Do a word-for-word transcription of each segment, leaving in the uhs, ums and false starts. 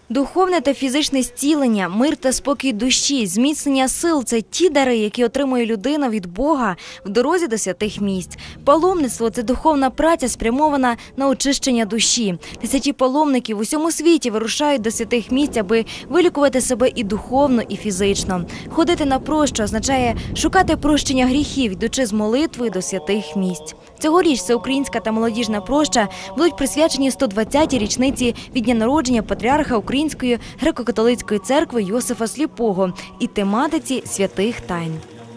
Духовне та фізичне зцілення, мир та спокій душі, зміцнення сил – це ті дари, які отримує людина від Бога в дорозі до святих місць. Паломництво – це духовна праця, спрямована на очищення душі. Тисячі паломників в усьому світі вирушають до святих місць, аби вилікувати себе і духовно, і фізично. Ходити на прощу означає шукати прощення гріхів, йдучи з молитвою до святих місць. Цьогоріч всеукраїнська та молодіжна проща будуть присвячені сто двадцятій річниці від дня народження патріарха Української греко-католицької церкви Йосифа Сліпого і тематиці святих тайн.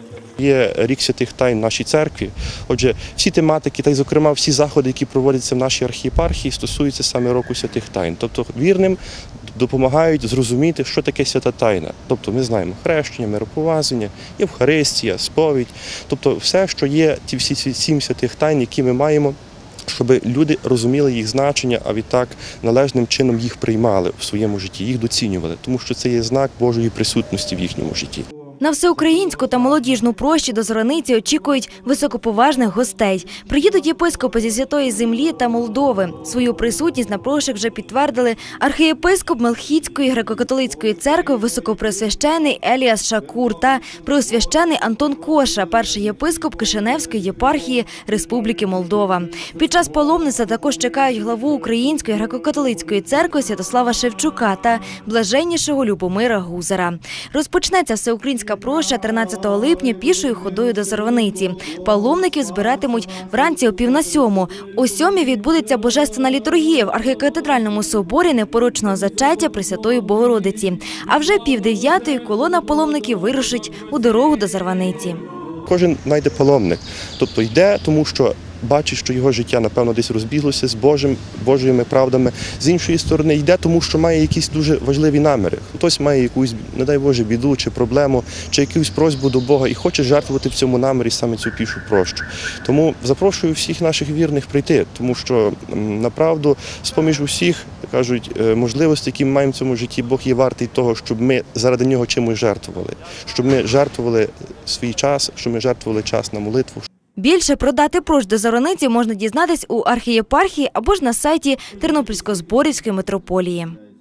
Є рік святих тайн в нашій церкві. Отже, всі тематики, та й, зокрема, всі заходи, які проводяться в нашій архієпархії, стосуються саме року святих тайн. Тобто вірним допомагають зрозуміти, що таке свята тайна. Тобто ми знаємо хрещення, мироповазання, Євхаристія, сповідь. Тобто все, що є, ті всі сім святих тайн, які ми маємо, щоб люди розуміли їх значення, а відтак належним чином їх приймали в своєму житті, їх доцінювали, тому що це є знак Божої присутності в їхньому житті. На всеукраїнську та молодіжну прощу до Зорниці очікують високоповажних гостей. Приїдуть єпископи зі Святої Землі та Молдови. Свою присутність на прощах вже підтвердили архієпископ Мелхітської греко-католицької церкви високопреосвящений Еліас Шакур та преосвящений Антон Коша, перший єпископ Кишиневської єпархії Республіки Молдова. Під час паломництва також чекають главу Української греко-католицької церкви Святослава Шевчука та блаженнішого Любомира Гузара. Розпочнеться всеукраїнська проща тринадцятого липня пішою ходою до Зорваниці. Паломників збиратимуть вранці о пів на сьому. О сьомій відбудеться божественна літургія в архікатедральному соборі непорочного зачаття Пресвятої Богородиці. А вже пів дев'ятої колона паломників вирушить у дорогу до Зорваниці. Кожен знайде паломник, тобто йде, тому що бачить, що його життя, напевно, десь розбіглося з Божим, Божими правдами. З іншої сторони, йде, тому що має якісь дуже важливі наміри. Хтось має якусь, не дай Боже, біду чи проблему, чи якусь просьбу до Бога і хоче жертвувати в цьому намірі саме цю пішу прощу. Тому запрошую всіх наших вірних прийти, тому що, направду, з-поміж усіх, кажуть, можливостей, які ми маємо в цьому житті, Бог є вартий того, щоб ми заради нього чимось жертвували, щоб ми жертвували свій час, щоб ми жертвували час на молитву. Більше про дати прощ до Зорниці можна дізнатись у архієпархії або ж на сайті Тернопільсько-Зборівської митрополії.